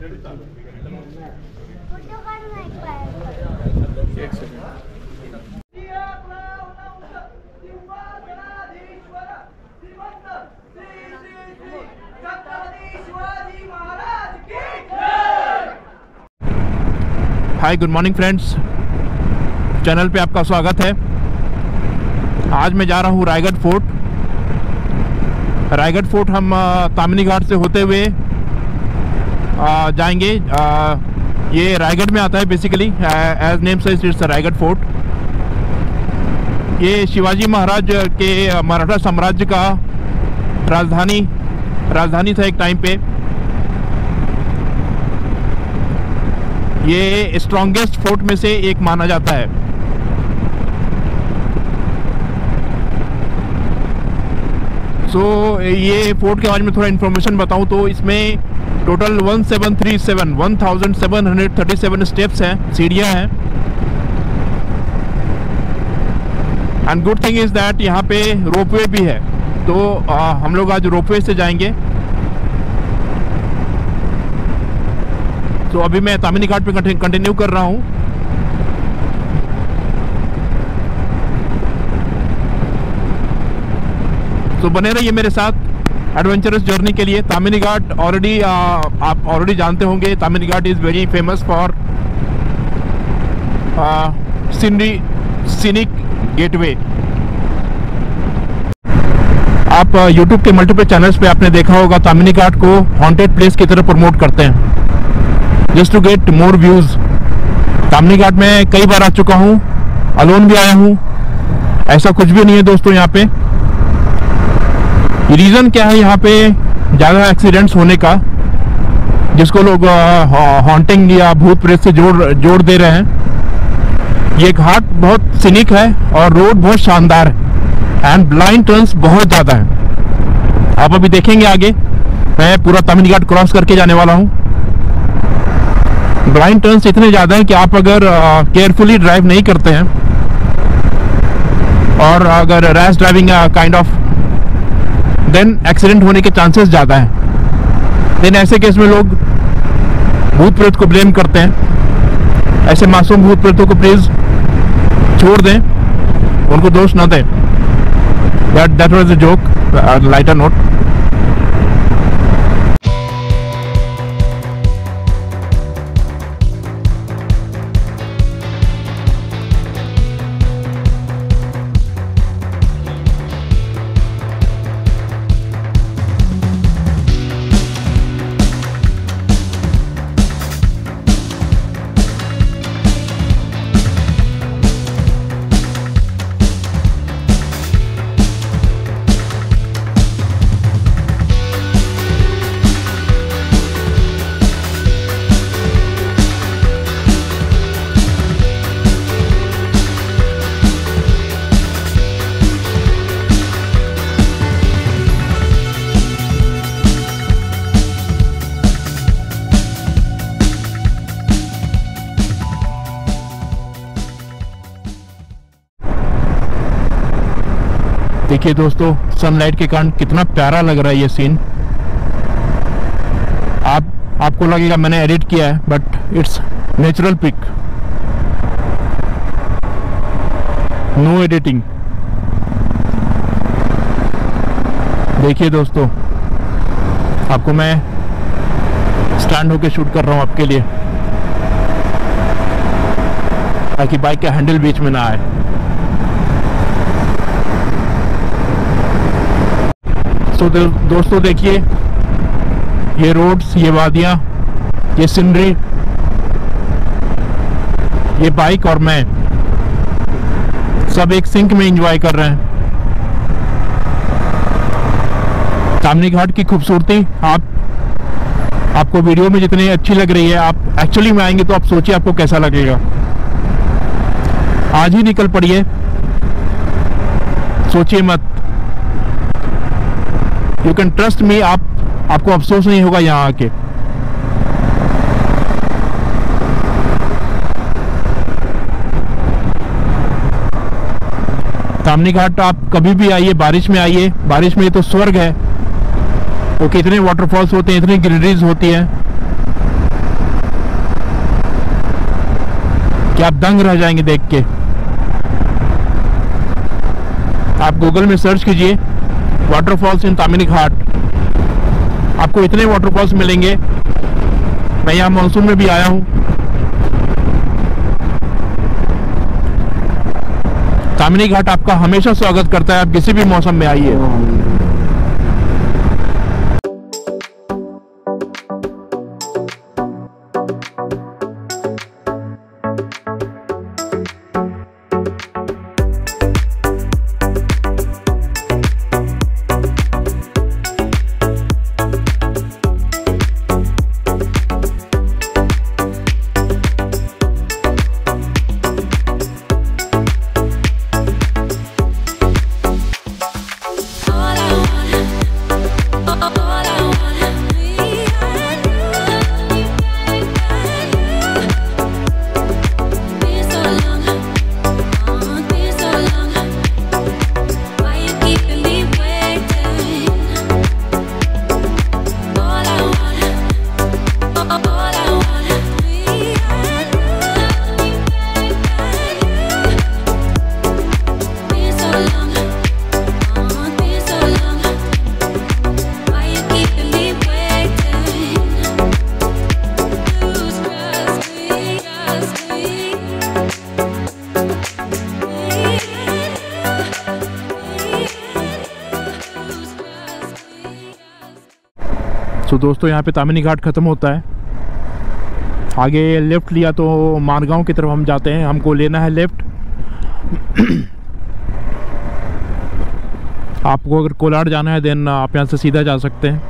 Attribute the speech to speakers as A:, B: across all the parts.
A: एक second. Hi, good morning friends, channel पे आपका स्वागत है। आज मैं जा रहा हूँ रायगढ़ फोर्ट। रायगढ़ फोर्ट हम तामिनी घाट से होते हुए जाएंगे। ये रायगढ़ में आता है basically, as name says it's Raigad fort. ये शिवाजी महाराज के मराठा साम्राज्य का राजधानी था एक टाइम पे। ये स्ट्रॉन्गेस्ट फोर्ट में से एक माना जाता है। ये फोर्ट के बारे में थोड़ा इन्फॉर्मेशन बताऊं तो इसमें टोटल 1737 स्टेप्स हैं, सीढ़ियां हैं। And good thing is that यहाँ पे रोपवे भी है, तो हम लोग आज रोपवे से जाएंगे। तो अभी मैं तामिनी घाट पे कंटिन्यू कर रहा हूँ। तो बने रहिए मेरे साथ एडवेंचरस जर्नी के लिए। तामिनी घाट आप ऑलरेडी जानते होंगे, Tamhini Ghat is very famous for scenic getaway. आप YouTube के मल्टीपल चैनल्स पे आपने देखा होगा तामिनी घाट को हॉन्टेड प्लेस की तरह प्रमोट करते हैं, just to get more views. Tamhini Ghat में कई बार आ चुका हूँ, अलोन भी आया हूँ, ऐसा कुछ भी नहीं है दोस्तों यहाँ पे। रीज़न क्या है यहाँ पे ज़्यादा एक्सीडेंट्स होने का, जिसको लोग हॉन्टिंग या भूत प्रेत से जोड़ दे रहे हैं। ये घाट बहुत सीनिक है और रोड बहुत शानदार है एंड ब्लाइंड टर्न्स बहुत ज़्यादा है। आप अभी देखेंगे आगे, मैं पूरा तामिनी घाट क्रॉस करके जाने वाला हूँ। ब्लाइंड टर्न्स इतने ज़्यादा हैं कि आप अगर केयरफुली ड्राइव नहीं करते हैं और अगर rash driving kind of, then accident होने के चांसेस ज़्यादा हैं। देन ऐसे केस में लोग भूत प्रेत को ब्लेम करते हैं। ऐसे मासूम भूत प्रेतों को प्लीज़ छोड़ दें, उनको दोष न दें। That was a joke, lighter note. देखिए दोस्तों, सनलाइट के कारण कितना प्यारा लग रहा है ये सीन। आपको लगेगा मैंने एडिट किया है, but it's natural pic, no editing. देखिए दोस्तों, आपको मैं स्टैंड होके शूट कर रहा हूँ आपके लिए, ताकि बाइक का हैंडल बीच में ना आए। तो दोस्तों देखिए, ये रोड्स, ये वादियाँ, ये सीनरी, ये बाइक और मैं सब एक सिंक में एंजॉय कर रहे हैं। तामिनी घाट की खूबसूरती आपको वीडियो में जितनी अच्छी लग रही है, आप एक्चुअली में आएंगे तो आप सोचिए आपको कैसा लगेगा। आज ही निकल पड़िए, सोचिए मत। यू कैन ट्रस्ट मी, आपको अफसोस नहीं होगा यहाँ आके। तामिनी घाट आप कभी भी आइए, बारिश में आइए, बारिश में ये तो स्वर्ग है। तो कितने वाटरफॉल्स होते हैं, इतनी ग्रीनरीज होती है। कि आप दंग रह जाएंगे देख के। आप गूगल में सर्च कीजिए वाटरफॉल्स इन तामिनी घाट, आपको इतने वाटरफॉल्स मिलेंगे। मैं यहाँ मानसून में भी आया हूँ। तामिनी घाट आपका हमेशा स्वागत करता है, आप किसी भी मौसम में आइए। तो दोस्तों यहाँ पे तामिनी घाट ख़त्म होता है। आगे लेफ़्ट लिया तो मारगांव की तरफ हम जाते हैं, हमको लेना है लेफ़्ट। आपको अगर कोलाड जाना है देन आप यहाँ से सीधा जा सकते हैं।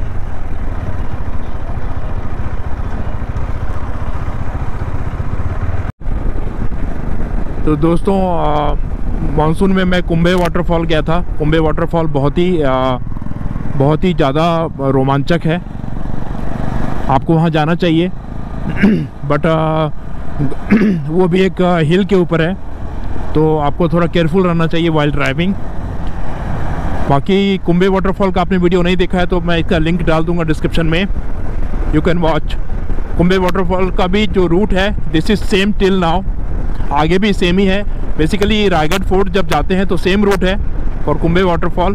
A: तो दोस्तों मानसून में मैं कुंभे वाटरफॉल गया था। कुंभे वाटरफॉल बहुत ही ज़्यादा रोमांचक है, आपको वहाँ जाना चाहिए। बट वो भी एक हिल के ऊपर है, तो आपको थोड़ा केयरफुल रहना चाहिए वाइल ड्राइविंग। बाकी कुंभे वाटरफॉल का आपने वीडियो नहीं देखा है तो मैं इसका लिंक डाल दूंगा डिस्क्रिप्शन में, you can watch. Kumbhe waterfall का भी जो रूट है this is same till now, आगे भी सेम ही है। बेसिकली रायगढ़ फोर्ट जब जाते हैं तो सेम रूट है फॉर कुंभे वाटरफॉल।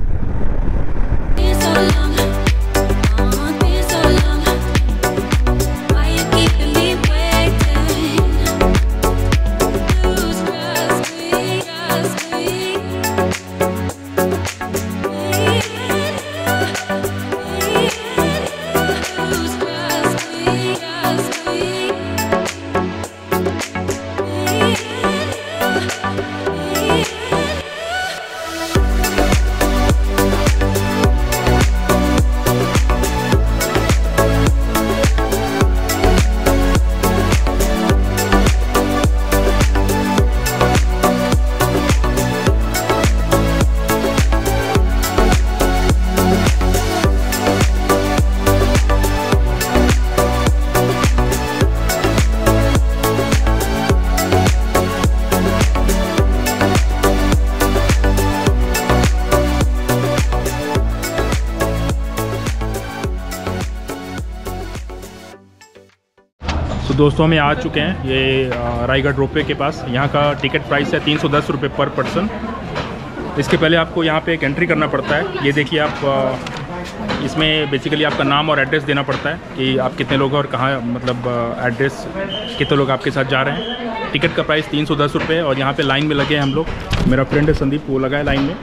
A: तो दोस्तों हम आ चुके हैं ये रायगढ़ रोपवे के पास। यहाँ का टिकट प्राइस है 310 रुपये पर पर्सन। इसके पहले आपको यहाँ पे एक एंट्री करना पड़ता है। ये देखिए आप इसमें बेसिकली आपका नाम और एड्रेस देना पड़ता है कि आप कितने लोग हैं और कहाँ, मतलब एड्रेस कितने लोग आपके साथ जा रहे हैं। टिकट का प्राइस 310 रुपये और यहाँ पे लाइन में लगे हैं हम लोग। मेरा फ्रेंड है संदीप, वो लगा है लाइन में।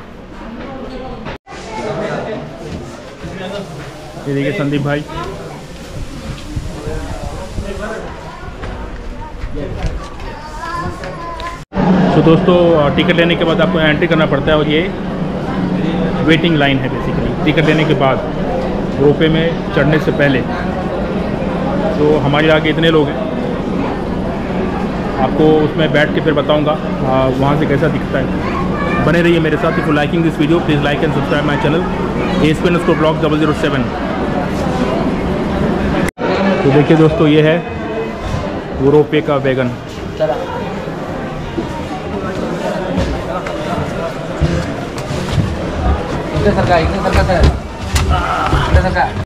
A: ये देखिए संदीप भाई। तो दोस्तों टिकट लेने के बाद आपको एंट्री करना पड़ता है और ये वेटिंग लाइन है बेसिकली। टिकट लेने के बाद रोपवे में चढ़ने से पहले तो हमारे आगे इतने लोग हैं, आपको उसमें बैठ के फिर बताऊंगा वहाँ से कैसा दिखता है। बने रहिए मेरे साथ। If you liking this video please like and subscribe my channel ASP_Blog 007। तो देखिए दोस्तों ये है वो रोपवे का वैगन।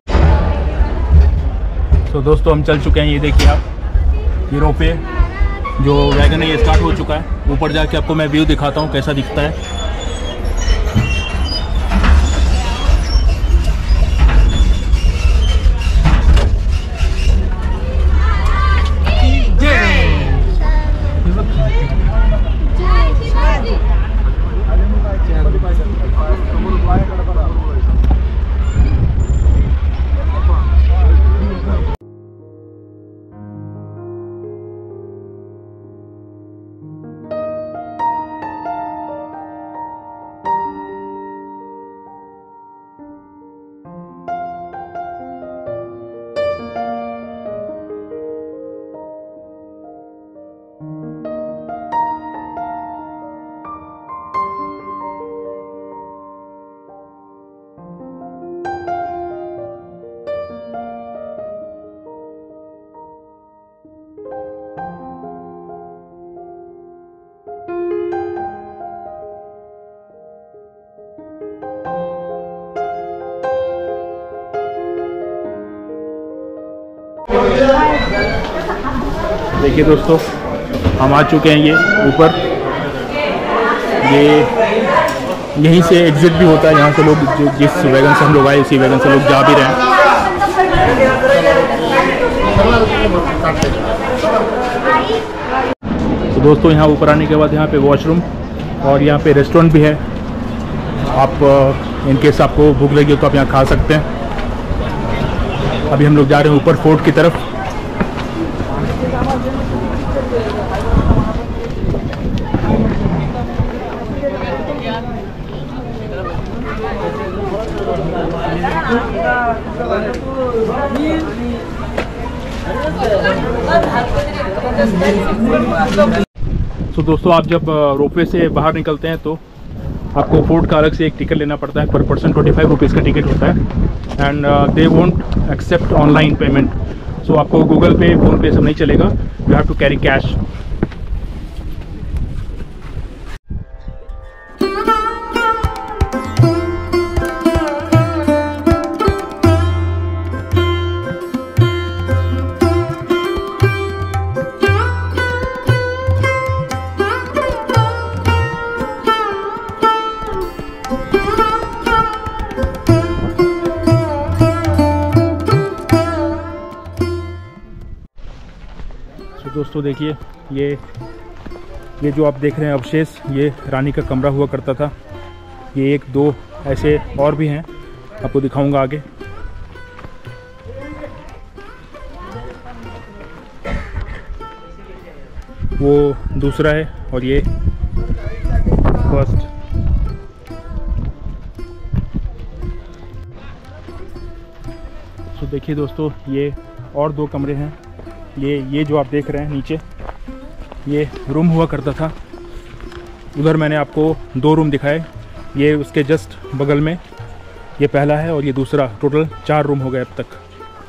A: तो दोस्तों हम चल चुके हैं, ये देखिए आप, ये रोपवे जो वैगन है ये स्टार्ट हो चुका है। ऊपर जाके आपको मैं व्यू दिखाता हूँ कैसा दिखता है। देखिए दोस्तों, हम आ चुके हैं ये ऊपर। ये यहीं से एग्जिट भी होता है, यहाँ से लोग जो जिस वैगन से हम लोग आए उसी वैगन से लोग जा भी रहे हैं। तो दोस्तों यहाँ ऊपर आने के बाद यहाँ पे वॉशरूम और यहाँ पे रेस्टोरेंट भी है। आप इनकेस आपको भूख लगी हो तो आप यहाँ खा सकते हैं। अभी हम लोग जा रहे हैं ऊपर फोर्ट की तरफ। तो दोस्तों, आप जब रोपवे से बाहर निकलते हैं तो आपको फोर्ट का अलग से एक टिकट लेना पड़ता है। पर पर्सन 25 रुपीज़ का टिकट होता है। And they won't accept online payment. So आपको गूगल पे, फोन पे सब नहीं चलेगा। You have to carry cash. दोस्तों देखिए, ये जो आप देख रहे हैं अवशेष, ये रानी का कमरा हुआ करता था। ये एक दो ऐसे और भी हैं, आपको दिखाऊंगा आगे। वो दूसरा है और ये फर्स्ट। तो देखिए दोस्तों, ये और दो कमरे हैं। ये जो आप देख रहे हैं नीचे, ये रूम हुआ करता था। उधर मैंने आपको 2 रूम दिखाए। ये उसके जस्ट बगल में ये पहला है और ये दूसरा। टोटल 4 रूम हो गए अब तक।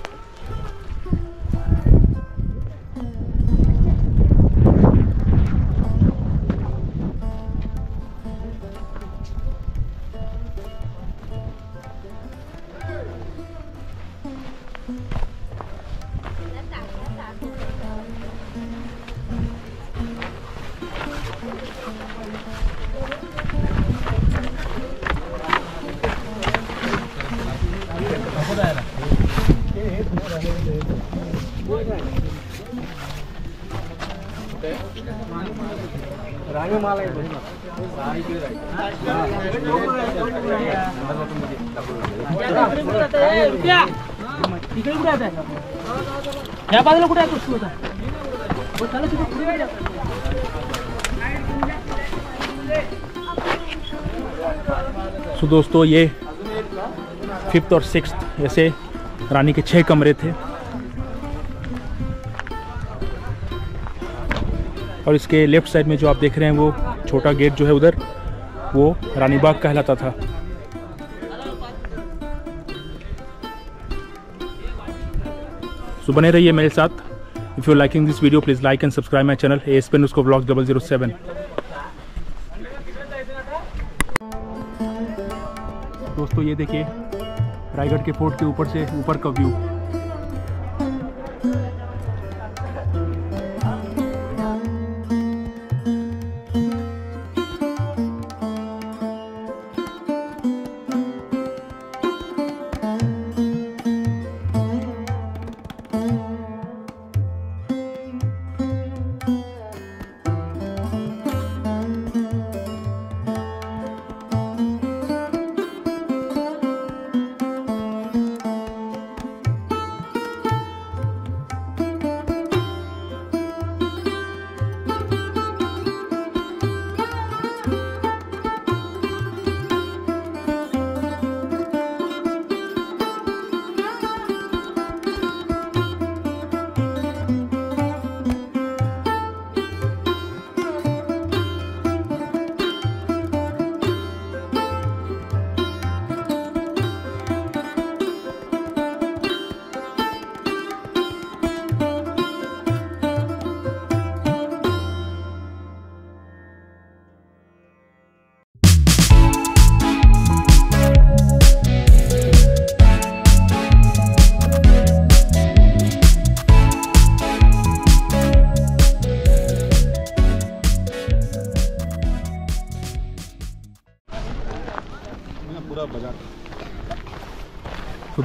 A: सो दोस्तों, ये 5th और 6th ऐसे रानी के 6 कमरे थे। और इसके लेफ्ट साइड में जो आप देख रहे हैं वो छोटा गेट जो है उधर, वो रानी बाग कहलाता था। सो बने रहिए मेरे साथ। If you liking this video please like and subscribe my channel ASP_Vlog 007। दोस्तों ये देखिए रायगढ़ के फोर्ट के ऊपर से ऊपर का व्यू।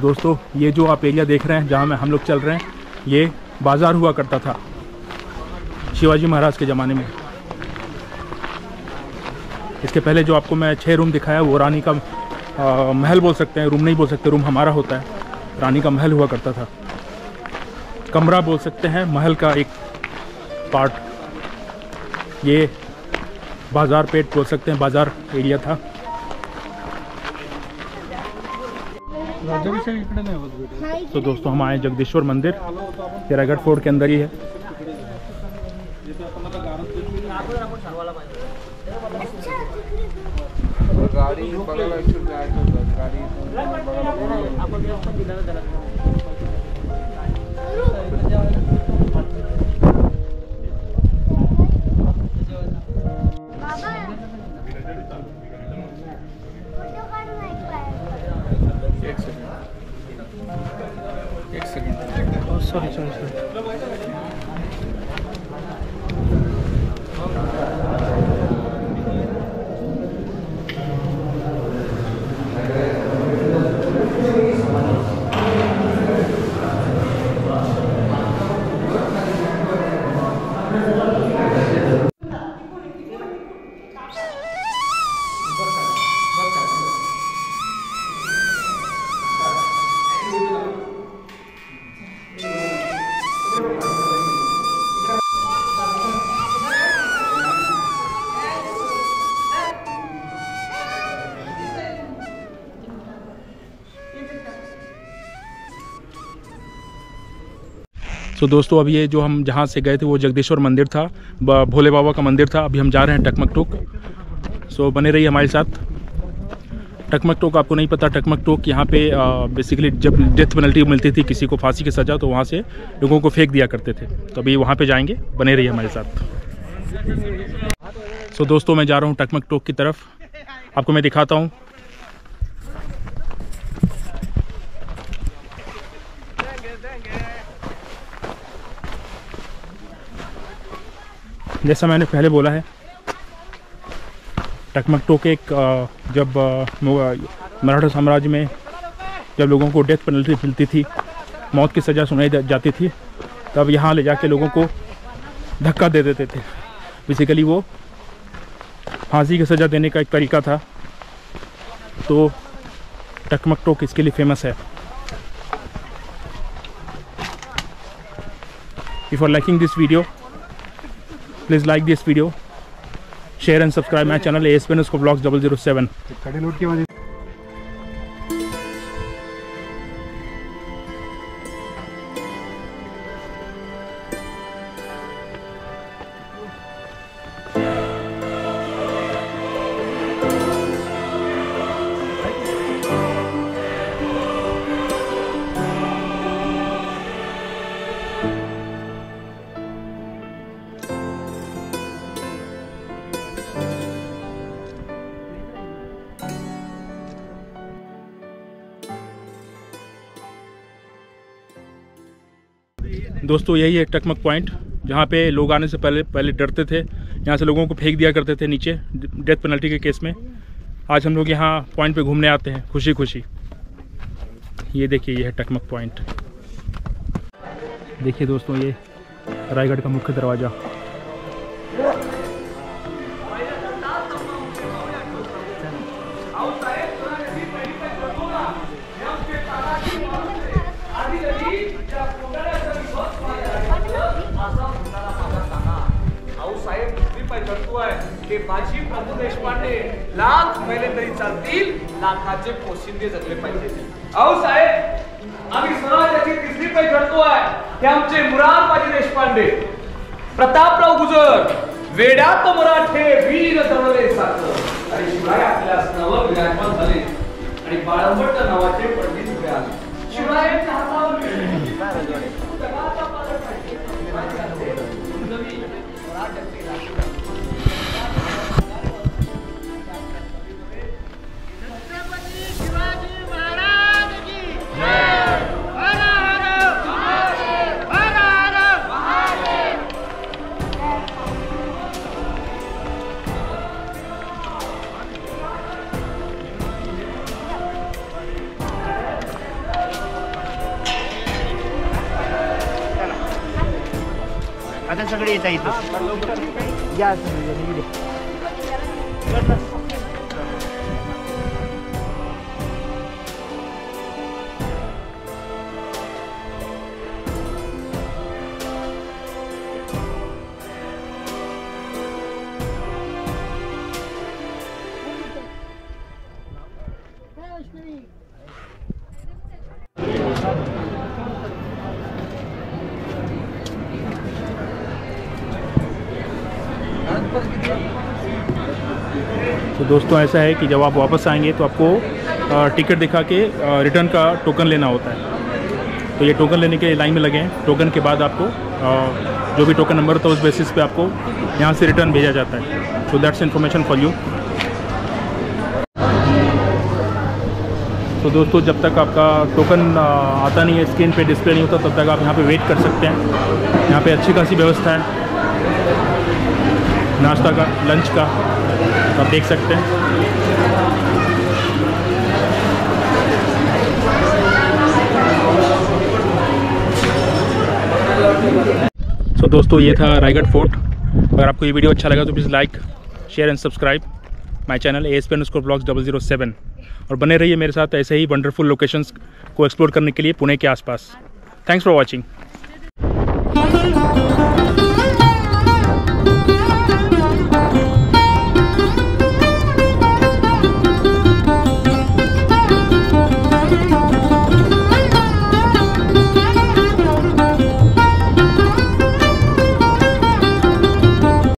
A: दोस्तों ये जो आप एरिया देख रहे हैं जहाँ में हम लोग चल रहे हैं, ये बाज़ार हुआ करता था शिवाजी महाराज के ज़माने में। इसके पहले जो आपको मैं 6 रूम दिखाया वो रानी का महल बोल सकते हैं, रूम नहीं बोल सकते, रूम हमारा होता है। रानी का महल हुआ करता था, कमरा बोल सकते हैं, महल का एक पार्ट। ये बाज़ार पेट बोल सकते हैं, बाज़ार एरिया था। तो दोस्तों हम आए जगदीश्वर मंदिर, ये रायगढ़ फोर्ट के अंदर ही है।
B: गाड़ी एक सेकंड सॉरी।
C: तो दोस्तों अब ये जो हम जहाँ से गए थे वो जगदीश्वर मंदिर था, भोले बाबा का मंदिर था। अभी हम जा रहे हैं टकमकटोक। सो बने रहिए हमारे साथ। टकमकटोक आपको नहीं पता, टकमकटोक यहाँ पे बेसिकली जब डेथ पेनल्टी मिलती थी किसी को फांसी की सज़ा, तो वहाँ से लोगों को फेंक दिया करते थे। तो अभी वहाँ पे जाएंगे, बने रहिए हमारे साथ। सो दोस्तों मैं जा रहा हूँ टकमकटोक की तरफ, आपको मैं दिखाता हूँ। जैसा मैंने पहले बोला है, टकमकटोक एक जब मराठा साम्राज्य में जब लोगों को डेथ पेनल्टी मिलती थी, मौत की सज़ा सुनाई जाती थी, तब यहाँ ले जाके लोगों को धक्का दे देते थे। बेसिकली वो फांसी की सज़ा देने का एक तरीका था। तो टकमकटोक इसके लिए फेमस है। If you are liking this video, please like this video, share and subscribe my channel ASP_vlogs 007। दोस्तों यही है टकमक पॉइंट, जहाँ पे लोग आने से पहले डरते थे, यहाँ से लोगों को फेंक दिया करते थे नीचे डेथ पेनल्टी के केस में। आज हम लोग यहाँ पॉइंट पे घूमने आते हैं खुशी खुशी। ये देखिए, ये है टकमक पॉइंट। देखिए दोस्तों, ये रायगढ़ का मुख्य दरवाज़ा।
B: माझी प्रभू देशपांडे लाख मेले तरी चालतील, लाखाचे पोशिंदे जगले पाहिजे। अहो साहेब, आम्ही स्वराज्याची तिसरी पाय चढतोय, हे आमचे मुरारबाजी देशपांडे, प्रतापराव गुजर, वेड्यात मराठे वीर तळले साच, आणि शिवाय आपल्या नावावर विराजमान झाले आणि बाळंबट नावाचे पंडित उभे आले। शिवायांच्या हातावर
D: आता सगळे येता इथं या
C: तो दोस्तों ऐसा है कि जब आप वापस आएंगे तो आपको टिकट दिखा के रिटर्न का टोकन लेना होता है। तो ये टोकन लेने के लिए लाइन में लगे हैं। टोकन के बाद आपको जो भी टोकन नंबर था उस बेसिस पे आपको यहाँ से रिटर्न भेजा जाता है। So that's information for you. तो दोस्तों जब तक आपका टोकन आता नहीं है, स्क्रीन पे डिस्प्ले नहीं होता, तब तक आप यहाँ पे वेट कर सकते हैं। यहाँ पे अच्छी खासी व्यवस्था है नाश्ता का, लंच का, आप देख सकते हैं। सो दोस्तों ये था रायगढ़ फोर्ट। अगर आपको ये वीडियो अच्छा लगा तो please like, share and subscribe my channel ASP_Vlogs 007 और बने रहिए मेरे साथ ऐसे ही वंडरफुल लोकेशंस को एक्सप्लोर करने के लिए पुणे के आसपास। Thanks for watching.